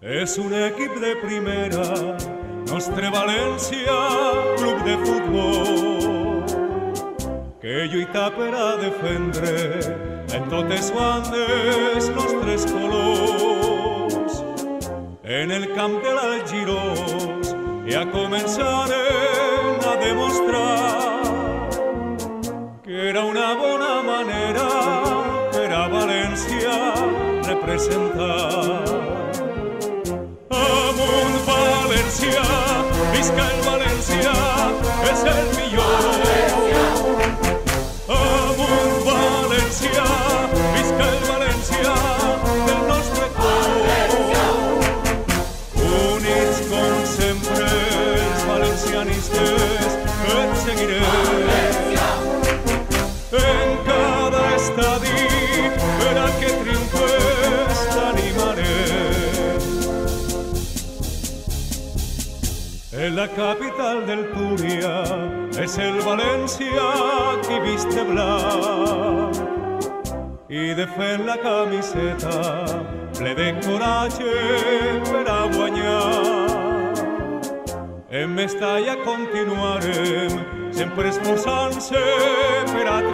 És un equip de primera, nostre València, club de futbol, que lluita per a defendre en totes bandes nostres colors. En el camp de l'Algirós ja començaren a demostrar que era una bona manera per a València representar. Amunt València, visca el València, és el millor. Amunt València, visca el València, del nostre cor. Units com sempre els valencianistes et seguirem. En cada estadi per a que triomfes t'animarem. En la capital del Túria és el València qui vist de blanc i defèn la camiseta ple de coratge per a guanyar. En Mestalla continuarem sempre esforçant-se per a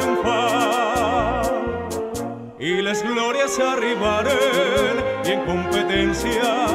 triomfar i les glòries arribaren i en competència